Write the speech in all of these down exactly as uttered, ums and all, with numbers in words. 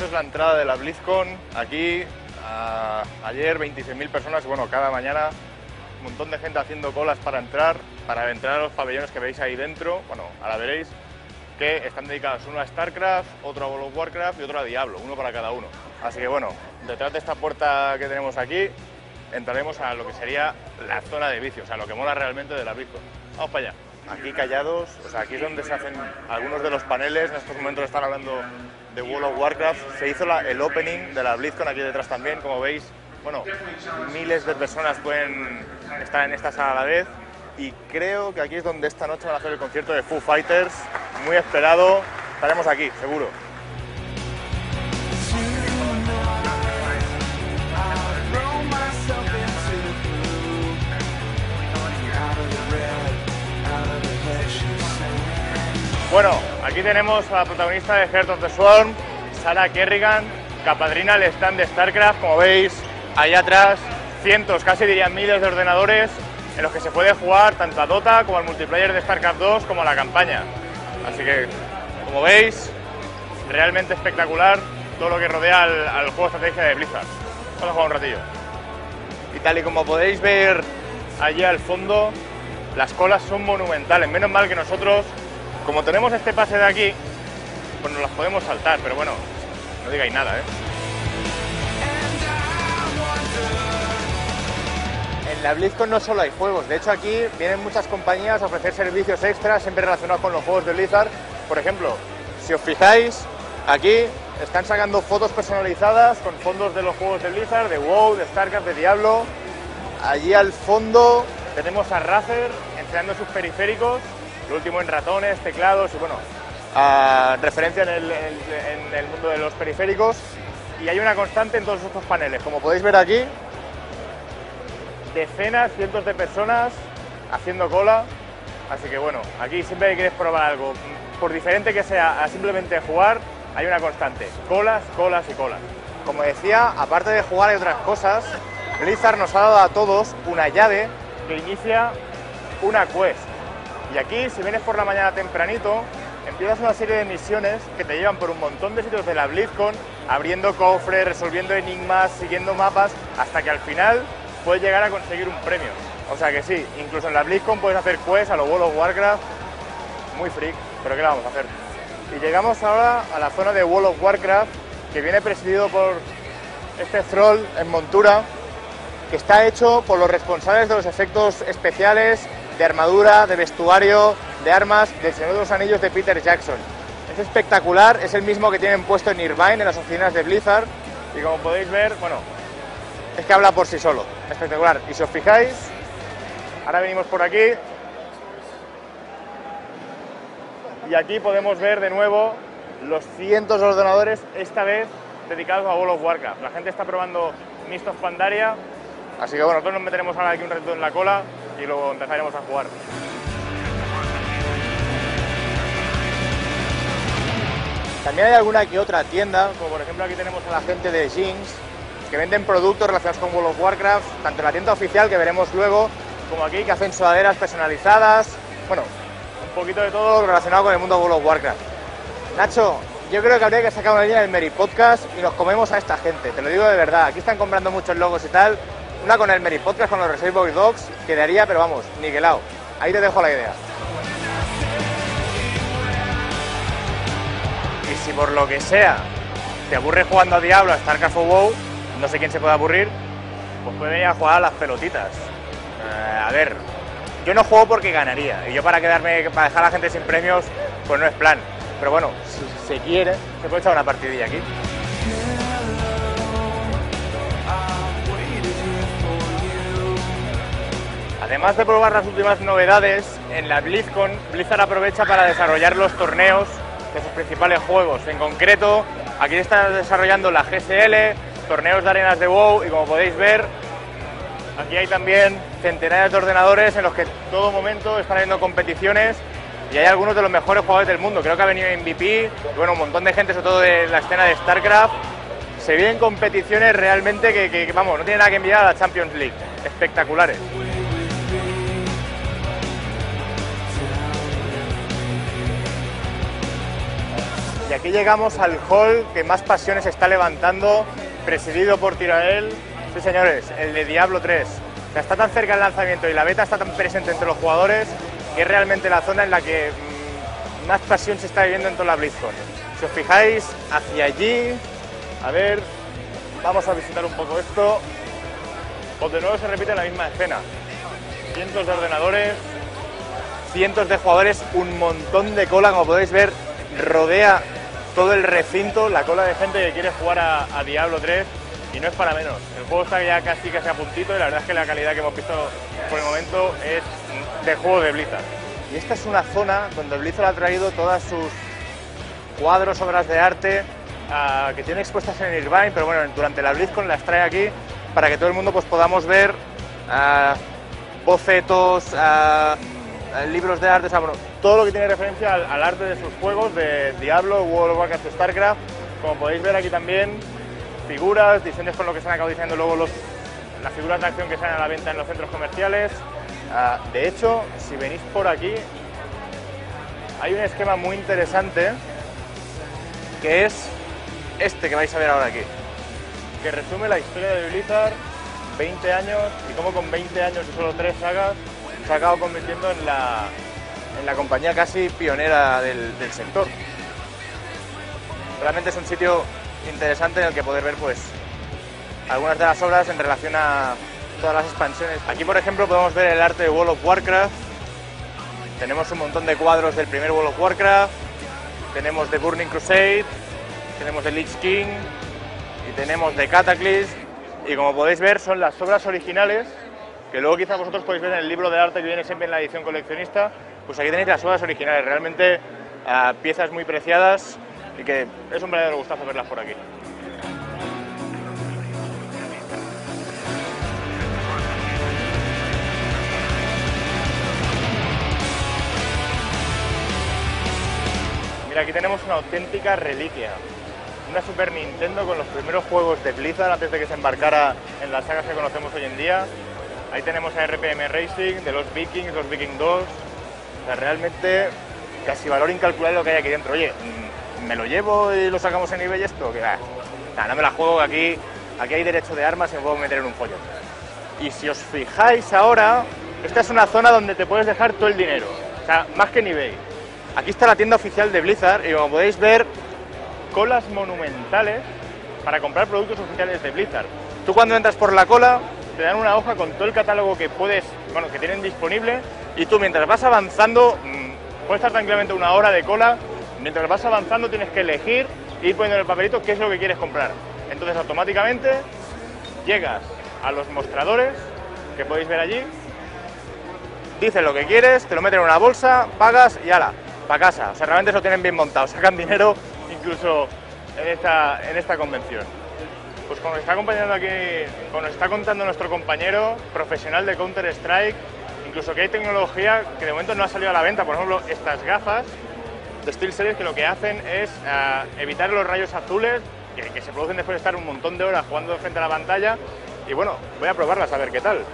es la entrada de la BlizzCon. Aquí, a, ayer veintiséis mil personas, bueno, cada mañana un montón de gente haciendo colas para entrar, para entrar a los pabellones que veis ahí dentro. Bueno, ahora veréis que están dedicados uno a StarCraft, otro a World of Warcraft y otro a Diablo, uno para cada uno. Así que bueno, detrás de esta puerta que tenemos aquí, entraremos a lo que sería la zona de vicios, a lo que mola realmente de la BlizzCon. Vamos para allá. Aquí callados, o sea, aquí es donde se hacen algunos de los paneles. En estos momentos están hablando de World of Warcraft. Se hizo la, el opening de la BlizzCon aquí detrás también, como veis. Bueno, miles de personas pueden estar en esta sala a la vez. Y creo que aquí es donde esta noche van a hacer el concierto de Foo Fighters, muy esperado. Estaremos aquí, seguro. Bueno, aquí tenemos a la protagonista de Heart of the Swarm, Sarah Kerrigan, que apadrina el stand de StarCraft. Como veis, allá atrás, cientos, casi dirían miles de ordenadores en los que se puede jugar tanto a Dota como al multiplayer de StarCraft dos como a la campaña. Así que, como veis, realmente espectacular todo lo que rodea al, al juego de estrategia de Blizzard. Vamos a jugar un ratillo. Y tal y como podéis ver allí al fondo, las colas son monumentales. Menos mal que nosotros, como tenemos este pase de aquí, pues nos las podemos saltar, pero bueno, no digáis nada, ¿eh? En la BlizzCon no solo hay juegos, de hecho aquí vienen muchas compañías a ofrecer servicios extras siempre relacionados con los juegos de Blizzard. Por ejemplo, si os fijáis, aquí están sacando fotos personalizadas con fondos de los juegos de Blizzard, de WoW, de StarCraft, de Diablo. Allí al fondo tenemos a Razer enseñando sus periféricos, lo último en ratones, teclados y bueno, a referencia en el, en, en el mundo de los periféricos. Y hay una constante en todos estos paneles, como podéis ver aquí, decenas, cientos de personas haciendo cola. Así que bueno, aquí siempre que quieres probar algo, por diferente que sea a simplemente jugar, hay una constante, colas, colas y colas. Como decía, aparte de jugar hay otras cosas. Blizzard nos ha dado a todos una llave que inicia una quest. Y aquí, si vienes por la mañana tempranito, empiezas una serie de misiones que te llevan por un montón de sitios de la BlizzCon, abriendo cofres, resolviendo enigmas, siguiendo mapas, hasta que al final puedes llegar a conseguir un premio. O sea que sí, incluso en la BlizzCon puedes hacer quests a lo World of Warcraft, muy freak, pero ¿qué le vamos a hacer? Y llegamos ahora a la zona de World of Warcraft, que viene presidido por este troll en montura, que está hecho por los responsables de los efectos especiales, de armadura, de vestuario, de armas, del Señor de los Anillos de Peter Jackson. Es espectacular, es el mismo que tienen puesto en Irvine, en las oficinas de Blizzard, y como podéis ver, bueno, es que habla por sí solo, espectacular. Y si os fijáis, ahora venimos por aquí, y aquí podemos ver de nuevo los cientos de ordenadores, esta vez dedicados a World of Warcraft. La gente está probando Mist of Pandaria, así que bueno, nosotros nos meteremos ahora aquí un ratito en la cola y luego empezaremos a jugar. También hay alguna que otra tienda, como por ejemplo aquí tenemos a la gente de Jinx, que venden productos relacionados con World of Warcraft, tanto en la tienda oficial, que veremos luego, como aquí, que hacen sudaderas personalizadas. Bueno, un poquito de todo relacionado con el mundo de World of Warcraft. Nacho, yo creo que habría que sacar una línea del Merit Podcast y nos comemos a esta gente, te lo digo de verdad. Aquí están comprando muchos logos y tal. Una con el Merit Podcast, con los Reservoir Dogs, quedaría, pero vamos, niquelado. Ahí te dejo la idea. Y si por lo que sea te aburres jugando a Diablo, a StarCraft o WoW, no sé quién se puede aburrir, pues puede venir a jugar a las pelotitas. Eh, a ver, yo no juego porque ganaría, y yo para quedarme, para dejar a la gente sin premios, pues no es plan. Pero bueno, si se quiere, se puede echar una partidilla aquí. Además de probar las últimas novedades, en la BlizzCon, Blizzard aprovecha para desarrollar los torneos de sus principales juegos. En concreto, aquí está desarrollando la G S L, torneos de arenas de WoW, y como podéis ver, aquí hay también centenares de ordenadores en los que en todo momento están habiendo competiciones, y hay algunos de los mejores jugadores del mundo. Creo que ha venido M V P, y bueno, un montón de gente, sobre todo de la escena de StarCraft. Se vienen competiciones realmente que, que, que vamos, no tienen nada que envidiar a la Champions League. Espectaculares. Y aquí llegamos al hall que más pasiones está levantando, presidido por Tirael. Sí, señores, el de Diablo tres. O sea, está tan cerca el lanzamiento y la beta está tan presente entre los jugadores que es realmente la zona en la que mmm, más pasión se está viviendo en toda la BlizzCon. Si os fijáis, hacia allí, a ver, vamos a visitar un poco esto, pues de nuevo se repite la misma escena. Cientos de ordenadores, cientos de jugadores, un montón de cola, como podéis ver, rodea todo el recinto, la cola de gente que quiere jugar a, a Diablo tres, y no es para menos. El juego está ya casi casi a puntito y la verdad es que la calidad que hemos visto por el momento es de juego de Blizzard. Y esta es una zona donde Blizzard ha traído todas sus cuadros, obras de arte, uh, que tiene expuestas en Irvine, pero bueno, durante la BlizzCon las trae aquí para que todo el mundo pues podamos ver uh, bocetos, uh, libros de arte, o sea, bueno, todo lo que tiene referencia al, al arte de sus juegos, de Diablo, World of Warcraft, StarCraft. Como podéis ver aquí también, figuras, diseños con lo que se han acabado diseñando luego los, las figuras de acción que salen a la venta en los centros comerciales. Uh, de hecho, si venís por aquí, hay un esquema muy interesante, que es este que vais a ver ahora aquí, que resume la historia de Blizzard, veinte años, y cómo con veinte años y solo tres sagas se ha acabado convirtiendo en la, en la compañía casi pionera del, del sector. Realmente es un sitio interesante en el que poder ver pues algunas de las obras en relación a todas las expansiones. Aquí, por ejemplo, podemos ver el arte de World of Warcraft. Tenemos un montón de cuadros del primer World of Warcraft, tenemos de Burning Crusade, tenemos de Lich King y tenemos de Cataclysm, y como podéis ver son las obras originales que luego quizá vosotros podéis ver en el libro de arte que viene siempre en la edición coleccionista. Pues aquí tenéis las obras originales, realmente uh, piezas muy preciadas y que es un verdadero gustazo verlas por aquí. Mira, aquí tenemos una auténtica reliquia, una Super Nintendo con los primeros juegos de Blizzard antes de que se embarcara en las sagas que conocemos hoy en día. Ahí tenemos a R P M Racing, de los Vikings, los Viking dos. O sea, realmente casi valor incalculable lo que hay aquí dentro. Oye, ¿me lo llevo y lo sacamos en eBay esto? Que, ah, no me la juego, aquí, aquí hay derecho de armas y me puedo meter en un follón. Y si os fijáis ahora, esta es una zona donde te puedes dejar todo el dinero. O sea, más que en eBay. Aquí está la tienda oficial de Blizzard y como podéis ver, colas monumentales para comprar productos oficiales de Blizzard. Tú cuando entras por la cola te dan una hoja con todo el catálogo que puedes, bueno, que tienen disponible, y tú mientras vas avanzando, mmm, puedes estar tranquilamente una hora de cola, mientras vas avanzando tienes que elegir e ir poniendo en el papelito qué es lo que quieres comprar. Entonces automáticamente llegas a los mostradores que podéis ver allí, dices lo que quieres, te lo meten en una bolsa, pagas y ala, para casa. O sea, realmente lo tienen bien montado, sacan dinero incluso en esta, en esta convención. Pues como nos está acompañando aquí, como nos está contando nuestro compañero profesional de Counter-Strike, incluso que hay tecnología que de momento no ha salido a la venta, por ejemplo, estas gafas de SteelSeries que lo que hacen es uh, evitar los rayos azules que, que se producen después de estar un montón de horas jugando frente a la pantalla, y bueno, voy a probarlas a ver qué tal.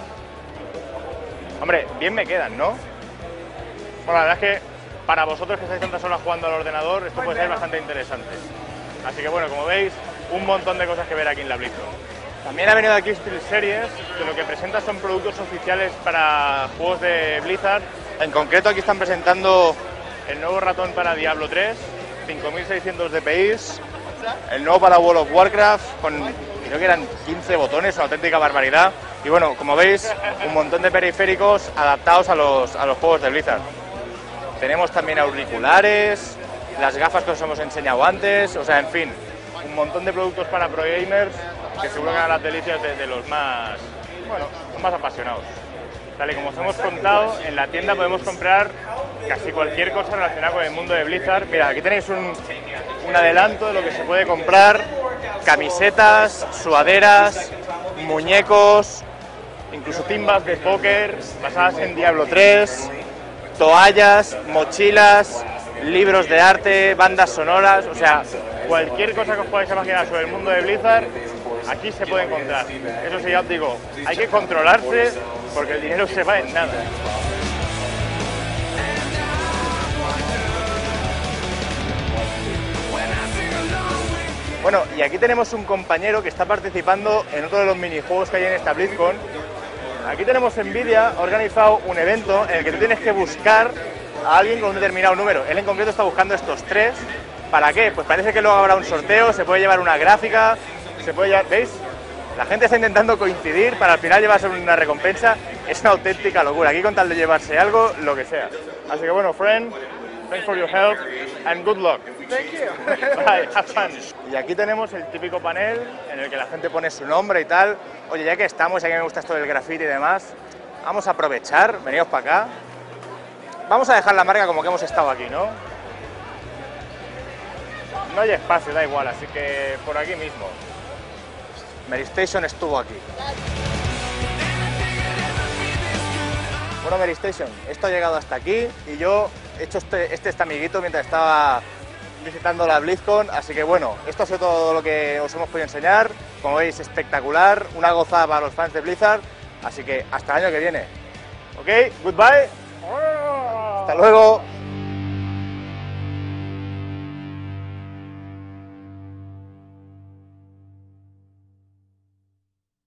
Hombre, bien me quedan, ¿no? Bueno, la verdad es que para vosotros que estáis tantas horas jugando al ordenador, esto puede ser bastante interesante. Así que bueno, como veis, un montón de cosas que ver aquí en la BlizzCon. También ha venido aquí SteelSeries, que lo que presenta son productos oficiales para juegos de Blizzard. En concreto aquí están presentando el nuevo ratón para Diablo tres, cinco mil seiscientos D P I, el nuevo para World of Warcraft, con creo que eran quince botones, una auténtica barbaridad. Y bueno, como veis, un montón de periféricos adaptados a los, a los juegos de Blizzard. Tenemos también auriculares, las gafas que os hemos enseñado antes, o sea, en fin, un montón de productos para pro gamers que seguro que dan las delicias de, de los más, bueno, más apasionados. Tal y como os hemos contado, en la tienda podemos comprar casi cualquier cosa relacionada con el mundo de Blizzard. Mira, aquí tenéis un, un adelanto de lo que se puede comprar: camisetas, sudaderas, muñecos, incluso timbas de póker basadas en Diablo tres, toallas, mochilas, libros de arte, bandas sonoras, o sea, cualquier cosa que os podáis imaginar sobre el mundo de Blizzard, aquí se puede encontrar. Eso sí, ya os digo, hay que controlarse porque el dinero se va en nada. Bueno, y aquí tenemos un compañero que está participando en otro de los minijuegos que hay en esta BlizzCon. Aquí tenemos Nvidia, ha organizado un evento en el que tú tienes que buscar a alguien con un determinado número. Él en concreto está buscando estos tres. ¿Para qué? Pues parece que luego habrá un sorteo, se puede llevar una gráfica, se puede llevar... ¿Veis? La gente está intentando coincidir para al final llevarse una recompensa. Es una auténtica locura. Aquí con tal de llevarse algo, lo que sea. Así que bueno, friend, thanks for your help and good luck. Thank you. Bye, have fun. Y aquí tenemos el típico panel en el que la gente pone su nombre y tal. Oye, ya que estamos, ya que me gusta esto del graffiti y demás, vamos a aprovechar, venidos para acá. Vamos a dejar la marca como que hemos estado aquí, ¿no? No hay espacio, da igual, así que por aquí mismo. Meristation estuvo aquí. Bueno, Meristation, esto ha llegado hasta aquí y yo he hecho este, este, este amiguito mientras estaba visitando la BlizzCon, así que bueno, esto ha sido todo lo que os hemos podido enseñar. Como veis, espectacular, una gozada para los fans de Blizzard, así que hasta el año que viene. ¿Ok? Goodbye. Hasta luego.